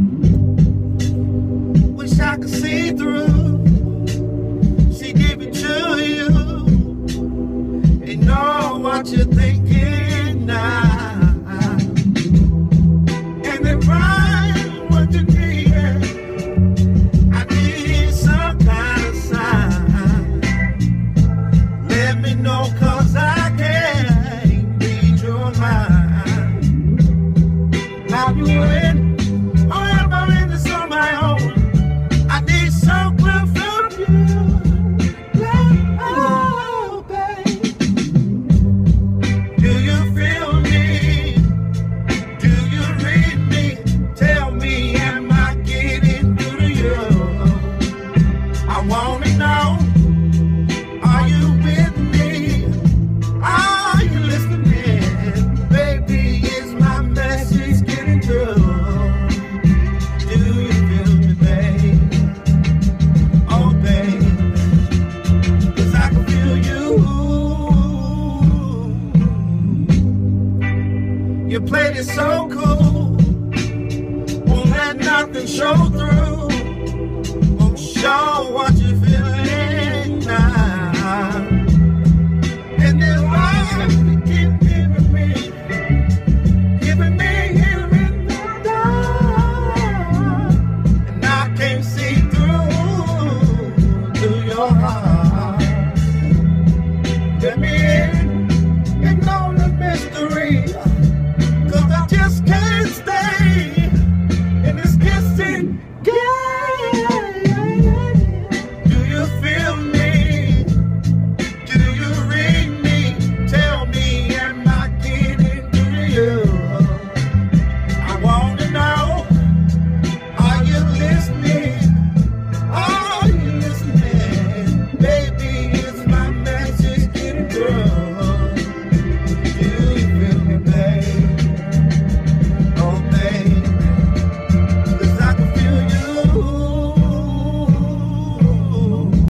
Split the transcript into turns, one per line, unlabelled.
Wish I could see through. She give it to you. And know what you're thinking now. And then find what you need. I need some kind of sign. Let me know, 'cause I can't read your mind. Now you in, or am I in this on my own? I need some clue from you. Oh, babe. Do you feel me? Do you read me? Tell me, am I getting through to you? I wanna know, are you with me? Are you listening? Baby, is my message getting through? Do you feel me, babe? Oh, babe, 'cause I can feel you. You played it so cool, won't let nothing show through.